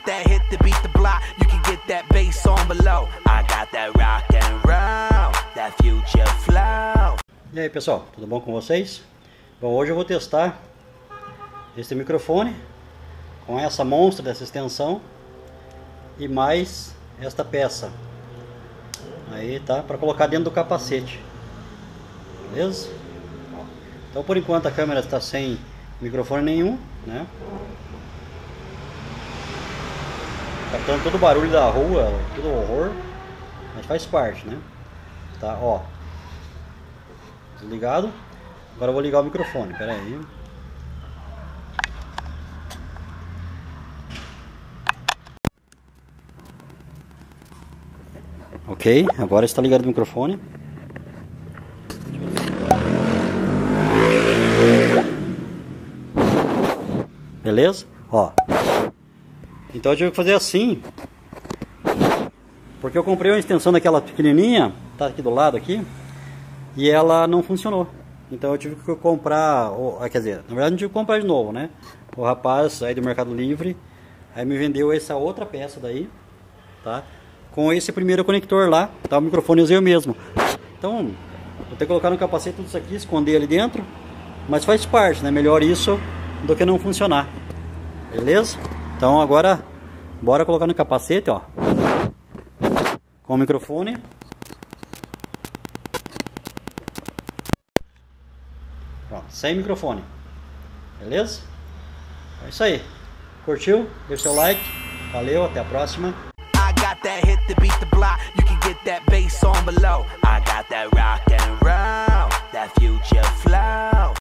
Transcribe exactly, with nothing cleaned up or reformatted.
that hit to beat the block. You can get that bass on below. I got that rock and roll, that future flow. E aí pessoal, tudo bom com vocês? Bom, hoje eu vou testar este microfone com essa monstra dessa extensão e mais esta peça aí, tá? Para colocar dentro do capacete, beleza? Então por enquanto a câmera está sem microfone nenhum, né? Captando todo o barulho da rua, todo o horror, mas faz parte, né? Tá, ó, desligado. Agora eu vou ligar o microfone, pera aí. Ok, agora está ligado o microfone. Beleza? Ó. Então eu tive que fazer assim, porque eu comprei uma extensão daquela pequenininha, tá aqui do lado aqui, e ela não funcionou. Então eu tive que comprar, ou, quer dizer, na verdade não tive que comprar de novo, né? O rapaz aí do Mercado Livre aí me vendeu essa outra peça daí, tá? Com esse primeiro conector lá, tá? O microfone eu usei eu mesmo. Então, vou ter que colocar no capacete tudo isso aqui, esconder ali dentro, mas faz parte, né? Melhor isso do que não funcionar. Beleza? Então agora, bora colocar no capacete, ó. Com o microfone. Pronto, sem microfone. Beleza? É isso aí. Curtiu? Deixa seu like. Valeu, até a próxima. I got that hit to beat the block. You can get that bass on below. I got that rock and roll, that future flow.